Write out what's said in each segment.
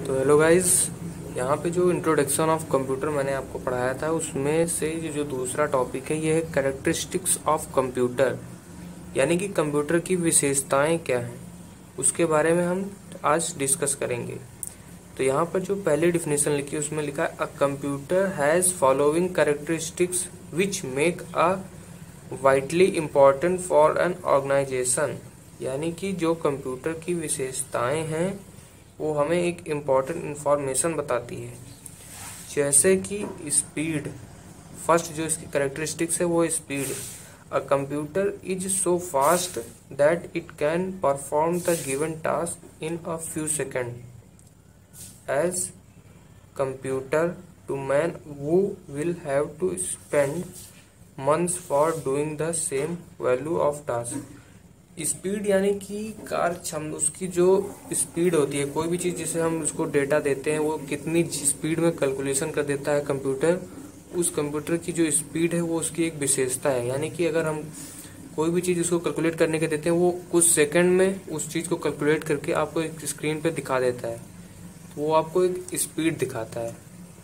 तो hello guys, यहाँ पे जो इंट्रोडक्शन ऑफ कंप्यूटर मैंने आपको पढ़ाया था उसमें से ये जो दूसरा टॉपिक है ये है कैरेक्टरिस्टिक्स ऑफ कंप्यूटर, यानी कि कंप्यूटर की विशेषताएं क्या हैं उसके बारे में हम आज डिस्कस करेंगे। तो यहाँ पर जो पहली डिफिनेशन लिखी है उसमें लिखा है a computer has following characteristics which make a vitally important for an organisation, यानी कि जो कंप्यूटर की विशेषताएं हैं वो हमें एक इम्पॉर्टेंट इंफॉर्मेशन बताती है, जैसे कि स्पीड। फर्स्ट जो इसकी कैरेक्टरिस्टिक्स है वो speed. A computer is so fast that it can perform the given task in a few second as computer to man who will have to spend months for doing the same value of task। Speed यानी कि कार्य क्षमता, उसकी जो speed होती है, कोई भी चीज़ जिसे हम उसको डेटा देते हैं वो कितनी स्पीड में कैलकुलेशन कर देता है कंप्यूटर, उस कंप्यूटर की जो स्पीड है वो उसकी एक विशेषता है। यानी कि अगर हम कोई भी चीज़ उसको कैलकुलेट करने के देते हैं वो कुछ सेकंड में उस चीज़ को कैलकुलेट करके आपको एक स्क्रीन पे दिखा देता है, तो वो आपको एक स्पीड दिखाता है।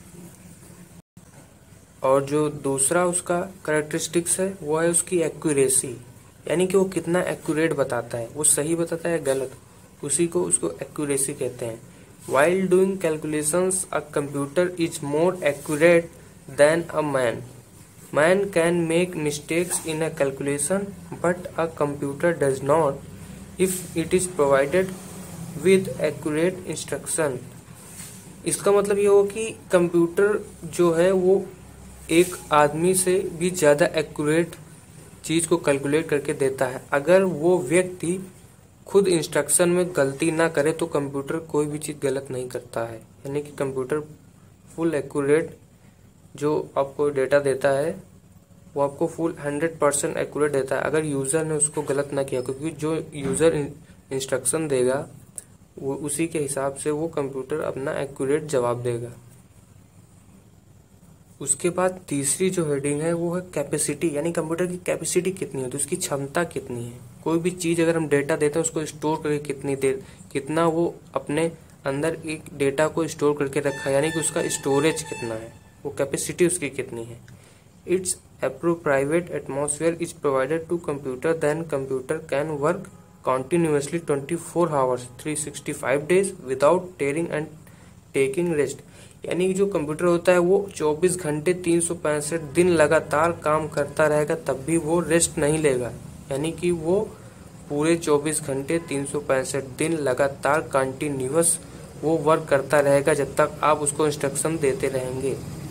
और जो दूसरा उसका कैरेक्टरिस्टिक्स है वो है उसकी एक्यूरेसी, यानी कि वो कितना एक्यूरेट बताता है, वो सही बताता है गलत, उसी को उसको एक्यूरेसी कहते हैं। While doing calculations a computer is more accurate than a man. Man can make mistakes in a calculation but a computer does not if it is provided with accurate instruction. इसका मतलब ये हो कि computer जो है वो एक आदमी से भी ज़्यादा एक्यूरेट चीज़ को कैलकुलेट करके देता है। अगर वो व्यक्ति खुद इंस्ट्रक्शन में गलती ना करे तो कंप्यूटर कोई भी चीज़ गलत नहीं करता है, यानी कि कंप्यूटर फुल एक्यूरेट जो आपको डेटा देता है वो आपको फुल 100% एक्यूरेट देता है अगर यूज़र ने उसको गलत ना किया, क्योंकि जो यूज़र इंस्ट्रक्शन देगा वो उसी के हिसाब से वो कंप्यूटर अपना एक्यूरेट जवाब देगा। उसके बाद तीसरी जो हेडिंग है वो है कैपेसिटी, यानी कंप्यूटर की कैपेसिटी कितनी है, तो उसकी क्षमता कितनी है। कोई भी चीज़ अगर हम डेटा देते हैं उसको स्टोर करके कितनी देर, कितना वो अपने अंदर एक डेटा को स्टोर करके रखा है, यानी कि उसका स्टोरेज कितना है, वो कैपेसिटी उसकी कितनी है। Its private atmosphere is provided to computer then computer can work continuously 24 hours 365 days without tiring and taking rest, यानी कि जो कंप्यूटर होता है वो 24 घंटे 365 दिन लगातार काम करता रहेगा तब भी वो रेस्ट नहीं लेगा, यानी कि वो पूरे 24 घंटे 365 दिन लगातार कंटिन्यूअस वो वर्क करता रहेगा जब तक आप उसको इंस्ट्रक्शन देते रहेंगे।